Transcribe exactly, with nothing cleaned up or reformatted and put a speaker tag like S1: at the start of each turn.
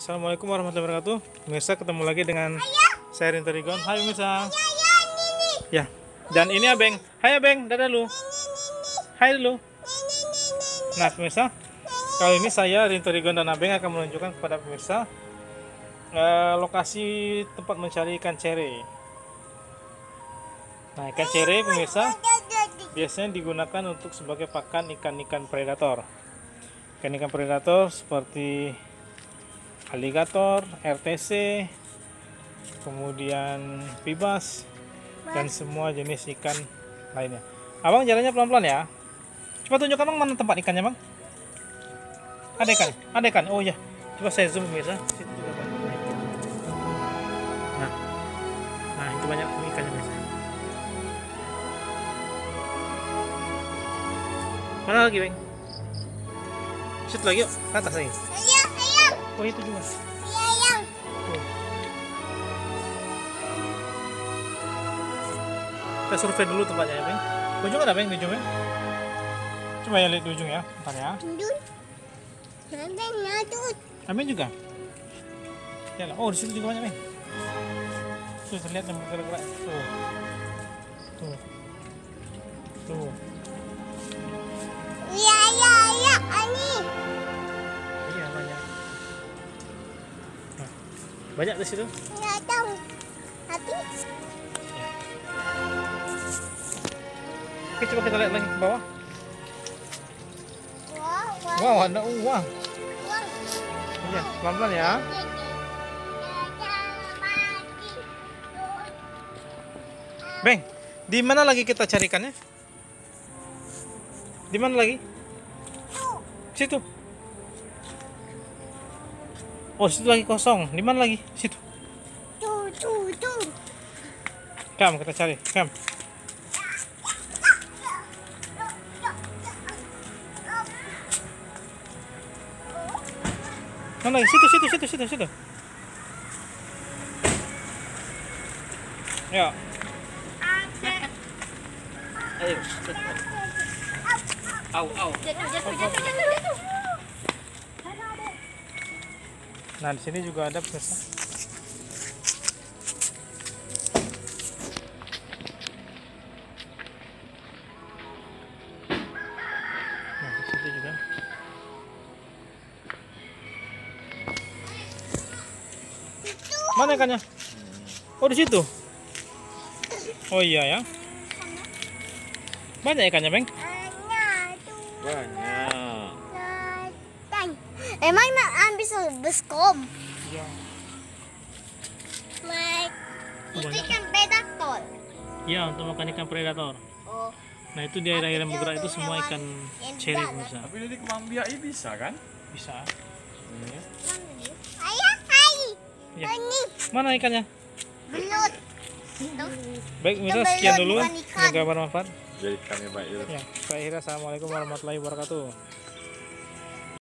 S1: Assalamualaikum warahmatullahi wabarakatuh. Pemirsa, ketemu lagi dengan saya Rinto Rigon. Hai pemirsa. Ya. Dan ini Abeng. Hai Abeng, dadah lu. Hai dulu. Nah pemirsa, kali ini saya Rinto Rigon dan Abeng akan menunjukkan kepada pemirsa eh, lokasi tempat mencari ikan cere. Nah, ikan cere pemirsa biasanya digunakan untuk sebagai pakan ikan-ikan predator. Ikan-ikan predator seperti aligator, R T C, kemudian pibas, dan semua jenis ikan lainnya. Abang jalannya pelan-pelan ya. Coba tunjukkan bang mana tempat ikannya bang. Ada ikan, ada ikan. Oh ya, coba saya zoom pemirsa. Situ juga banyak. Nah, nah itu banyak ikannya pemirsa. Mana lagi bang? Situ lagi yuk, ke atas lagi. Oh itu juga. Tuh. Kita survei dulu tempatnya ya, Bang. Ujung ada Bang di ujungnya. Coba ya lihat di ujung ya, bentar ya. Amin juga. Ya, oh di situ juga banyak Bang. Tuh terlihat yang bergerak-gerak. Tuh. Tuh. Tuh.
S2: Iya iya iya Ani.
S1: Iya banyak. Nah, banyak di situ.
S2: Nggak tahu. Tapi
S1: Oke, coba kita lihat lagi ke bawah.
S2: wow wow.
S1: Wow, ada uang.
S2: wow.
S1: Iya, pelan-pelan ya. Bang, di mana lagi kita cari ikannya? Di mana lagi? Situ. Oh, situ lagi kosong. Di mana lagi? Situ.
S2: Tuh tuh tuh.
S1: Kam, kita cari. Kam. Mana lagi? Situ, situ, situ, situ, situ. Ya. Ayo. Au, au.
S2: Jatuh jatuh jatuh jatuh jatuh.
S1: Nah, di sini juga ada pemirsa. Nah, di situ juga. Mana ikannya? Oh, di situ. Oh iya ya. Banyak ikannya, Bang.
S3: Banyak.
S2: Tang. Emang nak ambil sebeskom?
S1: Iya.
S2: Like
S1: Oh,
S2: itu
S1: banyak.
S2: kan predator.
S1: Iya, untuk makan ikan predator.
S2: Oh.
S1: Nah, itu di air-air yang bergerak itu semua ikan cere pemirsa.
S3: Tapi dari kembang biak ini bisa kan?
S1: Bisa.
S2: Ayah hai.
S1: Iya.
S2: Ini
S1: Mana ikannya?
S2: belut. Tuh.
S1: Baik, pemirsa,
S2: Itu
S1: sekian
S2: belum
S1: dulu.
S2: bukan ikan.
S1: Semoga bermanfaat.
S3: Jadi kami baik.
S1: Ya, saya akhiri. Assalamualaikum warahmatullahi wabarakatuh.